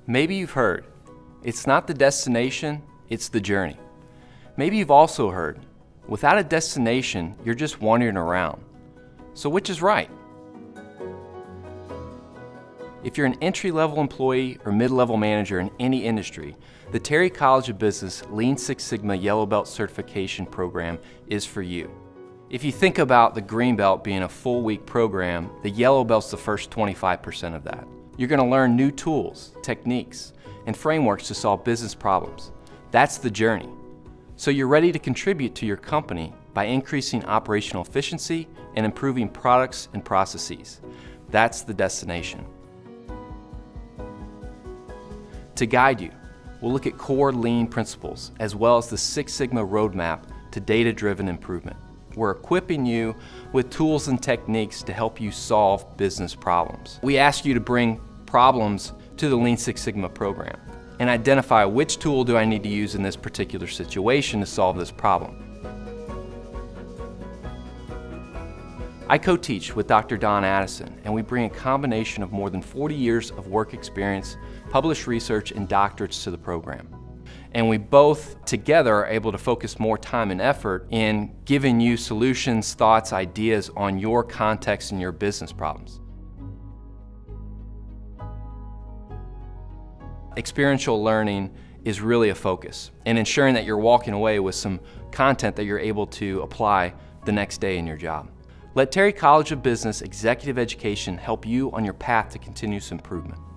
Maybe you've heard, it's not the destination, it's the journey. Maybe you've also heard, without a destination, you're just wandering around. So which is right? If you're an entry-level employee or mid-level manager in any industry, the Terry College of Business Lean Six Sigma Yellow Belt Certification Program is for you. If you think about the Green Belt being a full week program, the Yellow Belt's the first 25% of that. You're going to learn new tools, techniques, and frameworks to solve business problems. That's the journey. So you're ready to contribute to your company by increasing operational efficiency and improving products and processes. That's the destination. To guide you, we'll look at core lean principles as well as the Six Sigma roadmap to data-driven improvement. We're equipping you with tools and techniques to help you solve business problems. We ask you to bring problems to the Lean Six Sigma program and identify which tool do I need to use in this particular situation to solve this problem. I co-teach with Dr. Don Addison, and we bring a combination of more than 40 years of work experience, published research, and doctorates to the program. And we both together are able to focus more time and effort in giving you solutions, thoughts, ideas on your context and your business problems. Experiential learning is really a focus, and ensuring that you're walking away with some content that you're able to apply the next day in your job. Let Terry College of Business Executive Education help you on your path to continuous improvement.